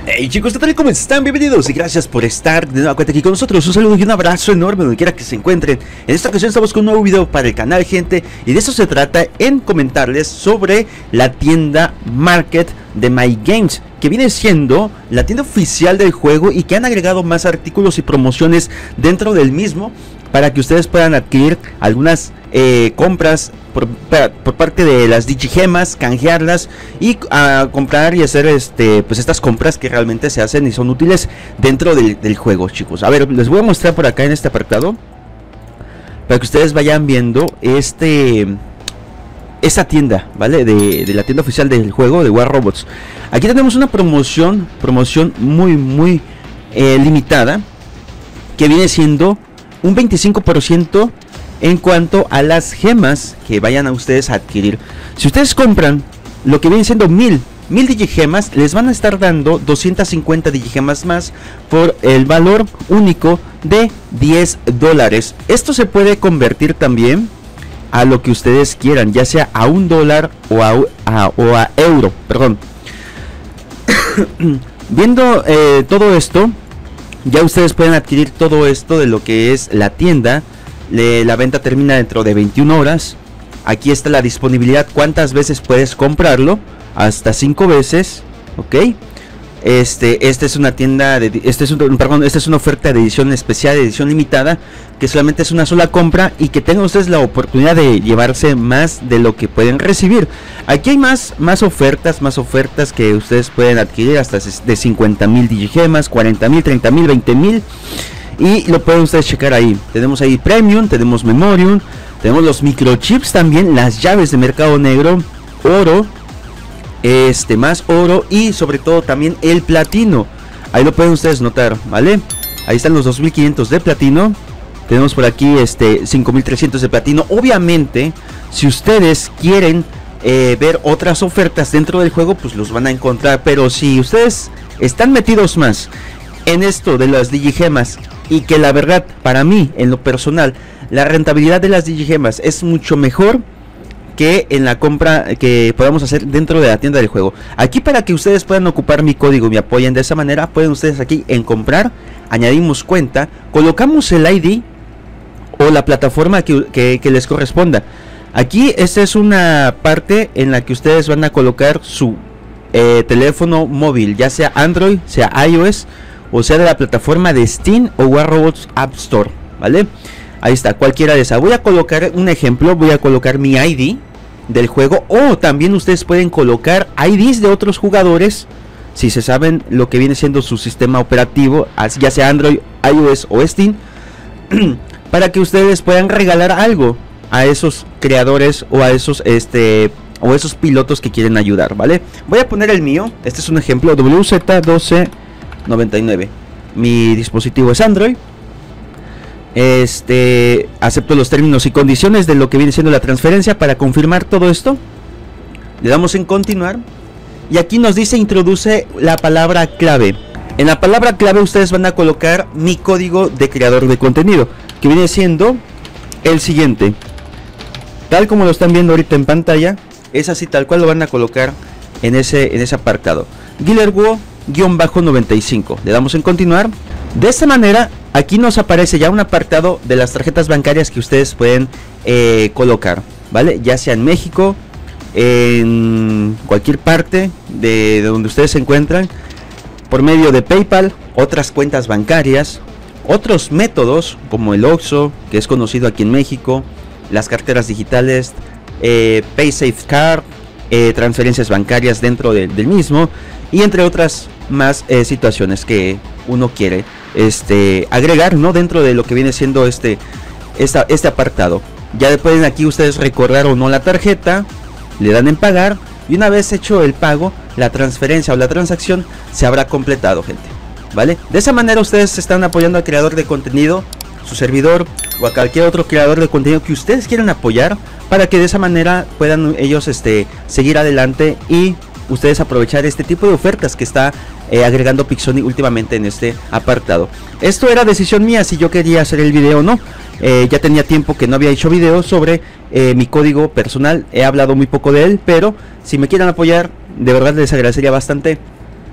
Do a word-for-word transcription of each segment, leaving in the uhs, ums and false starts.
Hey chicos, ¿qué tal? ¿Cómo están? Bienvenidos y gracias por estar de nueva cuenta aquí con nosotros. Un saludo y un abrazo enorme donde quiera que se encuentren. En esta ocasión estamos con un nuevo video para el canal, gente, y de eso se trata, en comentarles sobre la tienda Market de MyGames, que viene siendo la tienda oficial del juego y que han agregado más artículos y promociones dentro del mismo para que ustedes puedan adquirir algunas eh, compras por, por parte de las digigemas, canjearlas y uh, comprar y hacer este pues estas compras que realmente se hacen y son útiles dentro del, del juego, chicos. A ver, les voy a mostrar por acá en este apartado para que ustedes vayan viendo este esta tienda, ¿vale? De, de la tienda oficial del juego de War Robots. Aquí tenemos una promoción, promoción muy muy eh, limitada, que viene siendo un veinticinco por ciento en cuanto a las gemas que vayan a ustedes a adquirir. Si ustedes compran lo que viene siendo mil, mil digigemas, les van a estar dando doscientas cincuenta digigemas más por el valor único de diez dólares. Esto se puede convertir también a lo que ustedes quieran, ya sea a un dólar o a, a, o a euro, perdón. Viendo eh, todo esto, ya ustedes pueden adquirir todo esto de lo que es la tienda. Le, la venta termina dentro de veintiuna horas. Aquí está la disponibilidad, cuántas veces puedes comprarlo, hasta cinco veces, ok. Este, esta es una tienda de, este es un, perdón, esta es una oferta de edición especial, de edición limitada, que solamente es una sola compra y que tengan ustedes la oportunidad de llevarse más de lo que pueden recibir. Aquí hay más, más ofertas, más ofertas que ustedes pueden adquirir hasta de cincuenta mil digigemas, cuarenta mil, treinta mil, veinte mil. Y lo pueden ustedes checar ahí. Tenemos ahí Premium, tenemos Memorium, tenemos los microchips también, las llaves de mercado negro, oro, este más oro y sobre todo también el platino. Ahí lo pueden ustedes notar, ¿vale? Ahí están los dos mil quinientos de platino. Tenemos por aquí este cinco mil trescientos de platino. Obviamente, si ustedes quieren eh, ver otras ofertas dentro del juego, pues los van a encontrar. Pero si ustedes están metidos más en esto de las digigemas, y que la verdad, para mí, en lo personal, la rentabilidad de las digigemas es mucho mejor que en la compra que podamos hacer dentro de la tienda del juego. Aquí, para que ustedes puedan ocupar mi código y me apoyen de esa manera, pueden ustedes aquí en comprar, añadimos cuenta, colocamos el I D o la plataforma que, que, que les corresponda. Aquí esta es una parte en la que ustedes van a colocar su eh, teléfono móvil, ya sea Android, sea iOS, o sea de la plataforma de Steam o War Robots App Store, ¿vale? Ahí está, cualquiera de esas. Voy a colocar un ejemplo, voy a colocar mi I D del juego, o también ustedes pueden colocar I Ds de otros jugadores, si se saben lo que viene siendo su sistema operativo, ya sea Android, iOS o Steam, para que ustedes puedan regalar algo a esos creadores o a esos este o esos pilotos que quieren ayudar, ¿vale? Voy a poner el mío, este es un ejemplo, W Z doce noventa y nueve. Mi dispositivo es Android. Este, acepto los términos y condiciones de lo que viene siendo la transferencia. Para confirmar todo esto, le damos en continuar y aquí nos dice introduce la palabra clave. En la palabra clave ustedes van a colocar mi código de creador de contenido, que viene siendo el siguiente, tal como lo están viendo ahorita en pantalla. Es así tal cual lo van a colocar en ese, en ese apartado. Guillermo guión bajo noventa y cinco. Le damos en continuar. De esta manera aquí nos aparece ya un apartado de las tarjetas bancarias que ustedes pueden eh, colocar, ¿vale? Ya sea en México, en cualquier parte de, de donde ustedes se encuentran, por medio de PayPal, otras cuentas bancarias, otros métodos como el Oxxo, que es conocido aquí en México, las carteras digitales, eh, PaySafeCard, eh, transferencias bancarias dentro de, del mismo, y entre otras más eh, situaciones que uno quiere este agregar, ¿no? Dentro de lo que viene siendo este esta, este apartado. Ya pueden aquí ustedes recordar o no la tarjeta, le dan en pagar y una vez hecho el pago, la transferencia o la transacción se habrá completado, gente, ¿vale? De esa manera ustedes están apoyando al creador de contenido, su servidor o a cualquier otro creador de contenido que ustedes quieran apoyar, para que de esa manera puedan ellos este seguir adelante y ustedes aprovechar este tipo de ofertas que está eh, agregando Pixoni últimamente en este apartado. Esto era decisión mía si yo quería hacer el video o no. Eh, ya tenía tiempo que no había hecho video sobre eh, mi código personal. He hablado muy poco de él, pero si me quieren apoyar, de verdad les agradecería bastante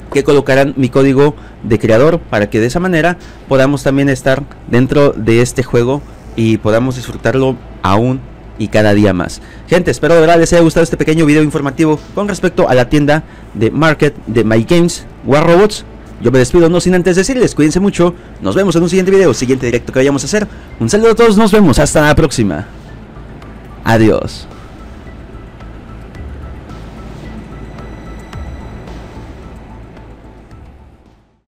que colocarán mi código de creador para que de esa manera podamos también estar dentro de este juego y podamos disfrutarlo aún y cada día más. Gente, espero de verdad les haya gustado este pequeño video informativo con respecto a la tienda de Market de My Games War Robots. Yo me despido no sin antes decirles, cuídense mucho, nos vemos en un siguiente video, siguiente directo que vayamos a hacer. Un saludo a todos, nos vemos, hasta la próxima. Adiós.